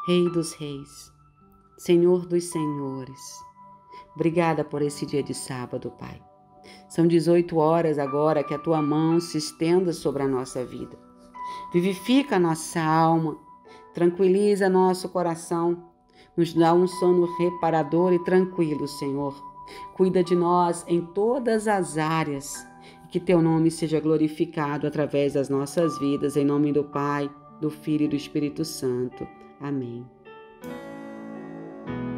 Rei dos reis, Senhor dos senhores. Obrigada por esse dia de sábado, Pai. São 18 horas agora, que a Tua mão se estenda sobre a nossa vida. Vivifica a nossa alma, tranquiliza nosso coração, nos dá um sono reparador e tranquilo, Senhor. Cuida de nós em todas as áreas e que Teu nome seja glorificado através das nossas vidas, em nome do Pai, do Filho e do Espírito Santo. Amém.